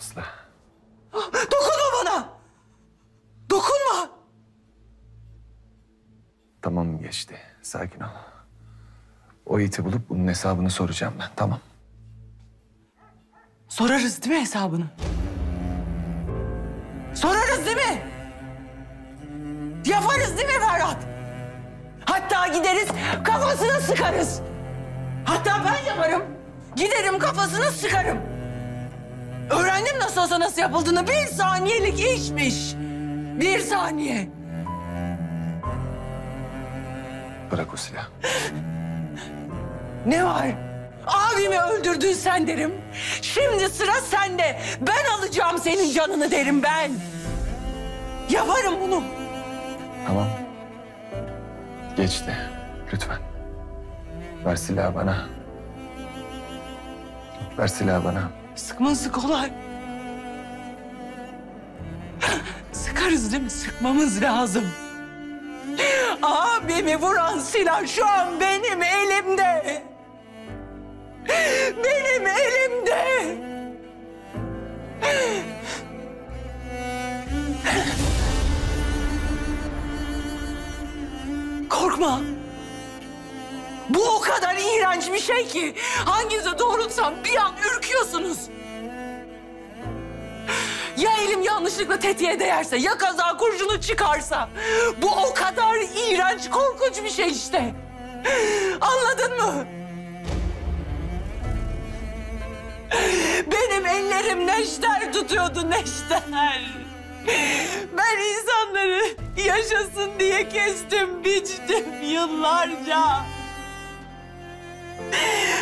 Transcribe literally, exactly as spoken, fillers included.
Aslı. Dokunma bana! Dokunma! Tamam geçti. Sakin ol. O iti bulup bunun hesabını soracağım ben. Tamam. Sorarız değil mi hesabını? Sorarız değil mi? Yaparız değil mi Ferhat? Hatta gideriz kafasına sıkarız. Hatta ben yaparım. Giderim kafasına sıkarım. Öğrendim nasıl olsa nasıl yapıldığını. Bir saniyelik işmiş. Bir saniye. Bırak o silahı. Ne var? Abimi öldürdün sen derim. Şimdi sıra sende. Ben alacağım senin canını derim ben. Yaparım bunu. Tamam. Geçti. Lütfen. Ver silahı bana. Ver silahı bana. Sıkması kolay. Sıkarız değil mi? Sıkmamız lazım. Abimi vuran silah şu an benim elimde. Benim elimde. Korkma. Bu o kadar iğrenç bir şey ki hanginize doğrultsam bir an ürküyorsunuz. Ya elim yanlışlıkla tetiğe değerse, ya kaza kurşunu çıkarsa. Bu o kadar iğrenç, korkunç bir şey işte. Anladın mı? Benim ellerim neşter tutuyordu, neşter. Ben insanları yaşasın diye kestim, biçtim yıllarca.